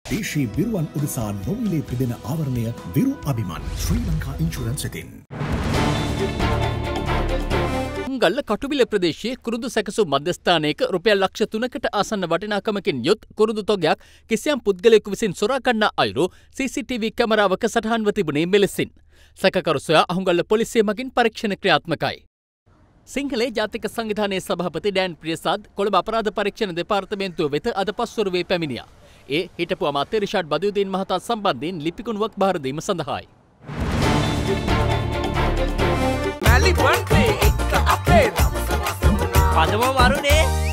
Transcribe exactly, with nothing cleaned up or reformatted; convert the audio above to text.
දේශීය විරුවන් උදෙසා නොමිලේ පිදෙන ආවරණය විරු අභිමන් ශ්‍රී ලංකා ඉන්ෂුරන්ස් එකෙන්. ගල්ල කටුවිල ප්‍රදේශයේ කුරුඳු සැකසුම් මධ්‍යස්ථානයක රුපියල් ලක්ෂ තුනකට ආසන්න වටිනාකමකින් යුත් කුරුඳු තොගයක් කිසියම් පුද්ගලයෙකු විසින් සොරා ගන්නා අයුරු සී සී ටී වී කැමරාවක සටහන්ව තිබුණේ මෙලෙසින්. සැකකරු සොයා අහුගල්ල පොලිසිය මගින් පරීක්ෂණ ක්‍රියාත්මකයි. සිංහලේ ජාතික සංවිධානයේ සභාපති ඩෑන් ප්‍රියසාද් කොළඹ අපරාධ පරීක්ෂණ දෙපාර්තමේන්තුව වෙත අද පස්වරුවේ පැමිණියා. ඒ හිටපු අමාත්‍ය රිෂාඩ් බදියුදීන් මහතා සම්බන්ධයෙන් ලිපිකුණුවක් බාර දීම සඳහායි. පදම වරුනේ